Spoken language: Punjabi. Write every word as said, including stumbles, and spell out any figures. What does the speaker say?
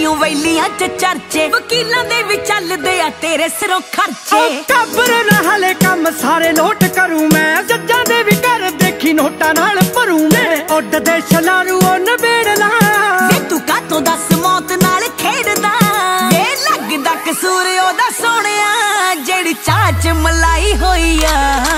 ਤਾਈਓ ਵੈਲੀਆਂ ਚ ਚਰਚੇ, ਵਕੀਲਾਂ ਦੇ ਵੀ ਚੱਲਦੇ ਆ ਤੇਰੇ ਸਿਰੋਂ ਖਰਚੇ। ਕਬਰ ਨਾ ਹਲੇ ਕੰਮ ਸਾਰੇ ਨੋਟ ਕਰੂੰ ਮੈਂ, ਜੱਜਾਂ ਦੇ ਵੀ ਘਰ ਦੇਖੀ ਨੋਟਾਂ ਨਾਲ ਭਰੂ ਮੈਂ। ਉੱਡਦੇ ਛਲਾਰੂ ਉਹ ਨਵੇੜਨਾ ਵੇ ਤੂੰ ਕਾਤੋਂ ਦੱਸ ਮੌਤ ਨਾਲ ਖੇਡਦਾ, ਵੇ ਲੱਗਦਾ ਕਸੂਰ ਉਹਦਾ ਸੋਹਣਿਆ ਜਿਹੜੀ ਚਾਹ ਚ ਮਲਾਈ ਹੋਈ ਆ।